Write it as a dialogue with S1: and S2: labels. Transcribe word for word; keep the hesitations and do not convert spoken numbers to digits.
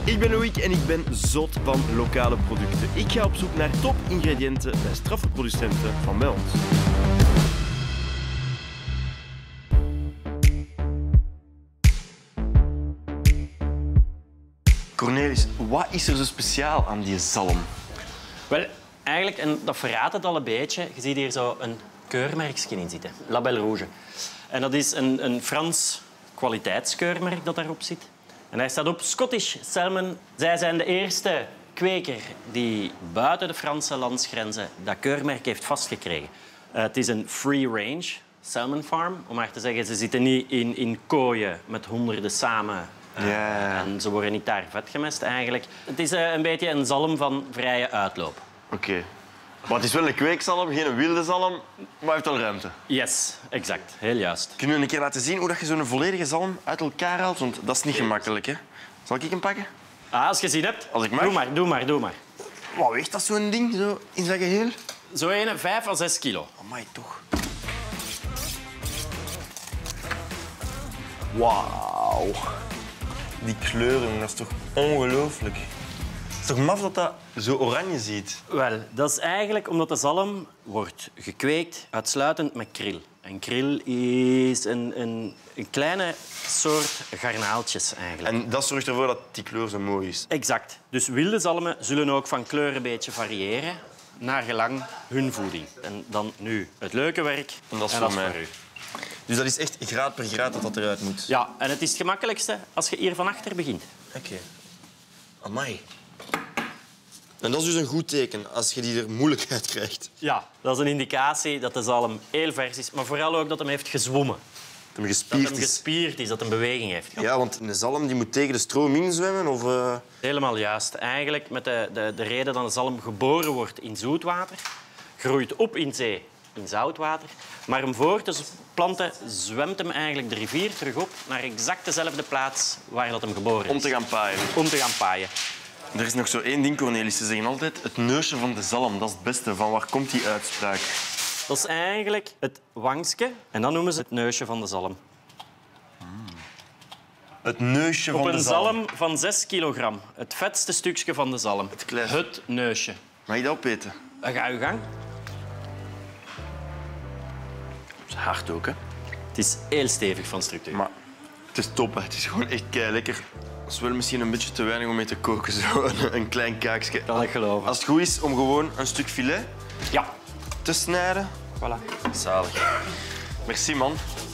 S1: Ik ben Loïc en ik ben zot van lokale producten. Ik ga op zoek naar top-ingrediënten bij straffe producenten van bij ons. Cornelis, wat is er zo speciaal aan die zalm?
S2: Wel, eigenlijk, en dat verraadt het al een beetje. Je ziet hier zo een keurmerkje in zitten. Label Rouge. En dat is een, een Frans kwaliteitskeurmerk dat daarop zit. En daar staat op Scottish Salmon. Zij zijn de eerste kweker die buiten de Franse landsgrenzen dat keurmerk heeft vastgekregen. Uh, het is een free-range salmon farm. Om maar te zeggen, ze zitten niet in, in kooien met honderden samen. Uh,
S1: Ja.
S2: En ze worden niet daar vet gemest eigenlijk. Het is uh, een beetje een zalm van vrije uitloop.
S1: Oké. Okay. Maar het is wel een kweekzalm, geen wilde zalm, maar heeft wel ruimte.
S2: Yes, exact. Heel juist.
S1: Kunnen we een keer laten zien hoe je zo'n volledige zalm uit elkaar haalt? Want dat is niet gemakkelijk, hè? Zal ik hem pakken?
S2: Ah, als je zin hebt,
S1: Als ik mag?
S2: doe maar, doe maar, doe maar.
S1: Wat weegt dat zo'n ding, zo in zijn geheel?
S2: Zo een, vijf à zes kilo.
S1: Amai, toch. Wauw. Die kleuren, dat is toch ongelooflijk. Het is toch maf dat dat zo oranje ziet?
S2: Wel, dat is eigenlijk omdat de zalm wordt gekweekt uitsluitend met kril. En kril is een, een, een kleine soort garnaaltjes eigenlijk.
S1: En dat zorgt ervoor dat die kleur zo mooi is.
S2: Exact. Dus wilde zalmen zullen ook van kleur een beetje variëren naar gelang hun voeding. En dan nu het leuke werk.
S1: En dat is voor mij.
S2: voor u.
S1: Dus dat is echt graad per graad dat dat eruit moet?
S2: Ja, en het is het gemakkelijkste als je hier van achter begint.
S1: Oké. Okay. Amai. En dat is dus een goed teken, als je die er moeilijk uit krijgt.
S2: Ja, dat is een indicatie dat de zalm heel vers is, maar vooral ook dat hem heeft gezwommen.
S1: Dat hem
S2: Dat
S1: gespierd
S2: hem
S1: is.
S2: gespierd is, dat hem beweging heeft gehad.
S1: Ja, want een zalm die moet tegen de stroom inzwemmen, of... Uh...
S2: Helemaal juist. Eigenlijk met de, de, de reden dat de zalm geboren wordt in zoetwater, groeit op in zee in zoutwater, maar hem voor te planten zwemt hem eigenlijk de rivier terug op naar exact dezelfde plaats waar dat hem geboren is.
S1: Om te gaan paaien.
S2: Om te gaan paaien.
S1: Er is nog zo één ding, Cornelis. Ze zeggen altijd het neusje van de zalm. Dat is het beste. Van waar komt die uitspraak?
S2: Dat is eigenlijk het wangske en dan noemen ze het neusje van de zalm.
S1: Het neusje van
S2: Op
S1: de
S2: een
S1: zalm.
S2: zalm van zes kilogram. Het vetste stukje van de zalm.
S1: Het klein.
S2: Het neusje.
S1: Mag je dat opeten?
S2: Dan ga je gang.
S1: Het is hard ook, hè?
S2: Het is heel stevig van structuur.
S1: Maar het is top, hè. Het is gewoon echt kei lekker. Het is wel misschien een beetje te weinig om mee te koken. Zo een, een klein kaakje.
S2: Kan ik geloven.
S1: Als het goed is om gewoon een stuk filet
S2: Ja.
S1: te snijden.
S2: Voilà.
S1: Zalig. Merci, man.